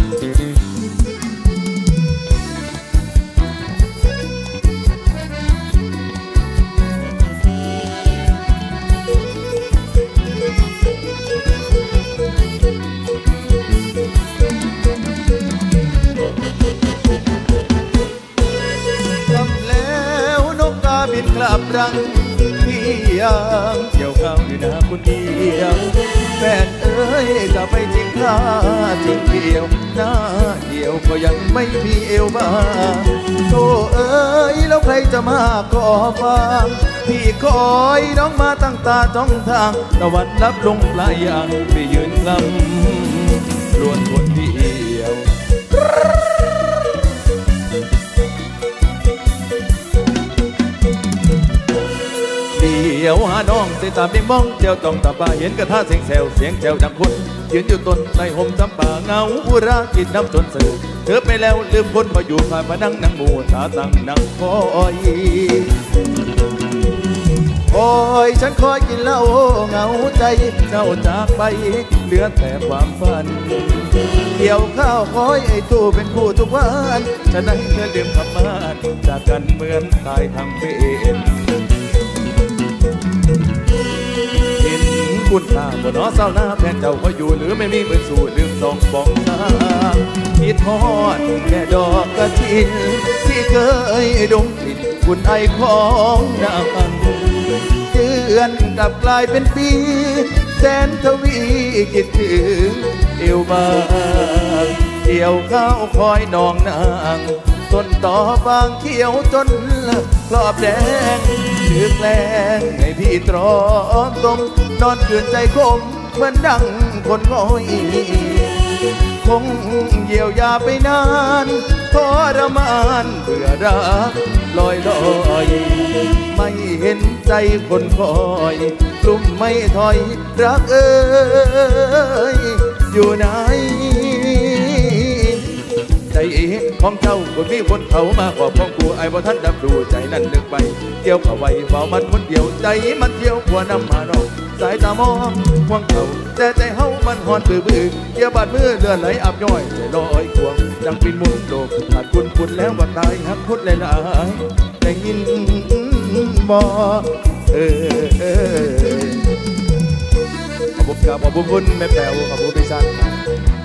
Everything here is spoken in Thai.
บินกลับรังพี่ยังเกี่ยวข้าวอยู่นาคนเดียวแฟนเอ้ยจะไปจริงค่าจริงเดียวหน้าเดียวก็ยังไม่มีเอวบ้างโธ่เอ้ยแล้วใครจะมาขอฟังพี่คอยน้องมาตั้งตาจ้องทางตะวันรับลงปลายยางไปยืนคลำล้วนคนเดียวเดี๋ยวหาน้องเสตาเพียงมองเจ้าต้องตาป่าเห็นกระทะเสียงแซวเสียงแจวดังคนยืนอยู่ต้นในห่มจำป่าเงาอุรากินน้ำจนเสือเธอไปแล้วลืมคนมาอยู่ผ่านมานั่งนั่งหมูตาตั้งนั่งคอยโอ้ยฉันคอยกินเหล้าเงาใจเจ้าจากไปเหลือแต่ความฝันเกี่ยวข้าวคอยไอ้ตู้เป็นคู่ทุกวันฉันได้เธอลืมคำมั่นจากกันเหมือนตายทั้งเป็นคุณค่าบนน้อเศร้าหน้าแฟนเจ้าก็อยู่หรือไม่มีมือสู้ลืมส่องบอกตาคิดทอดแค่ดอกกระถินที่เคยดมกลิ่นคุณไอของนางเดือนกลับกลายเป็นปีแสนทวีคิดถึงเอวบางเกี่ยวข้าวคอยนองนางต้นต่อบางเขียวจนครอบแดงถือแกล้งให้พี่ตรอมตมนอนคืนใจคมเหมือนดังคนง่อยคงเยียวยาไปนานทรมานเบื่อรักลอยลอยไม่เห็นใจคนคอยกลุ่มไม่ถอยรักเอ้ยอยู่ไหนใจของเจ้าคนมีคนเขามาขอบของกูไอ้บ่ท่านดับดูใจนั่นนึกไปเกี่ยวกับไว้เฝ้ามันคนเดียวใจมันเที่ยวกว่านำมานอกสายตามองห่วงเขาแต่ใจเฮามันหอนบื้อเกี่ยวบาดมือเลือดไหลอับย่อยใจลอยควงดังปินมุนโลกขาดคุณแล้วบ่ตายหักพุดหลายๆได้ยินบ่ขอบคุณครับขอบคุณแม่แป๋วขอบคุณพี่ชัน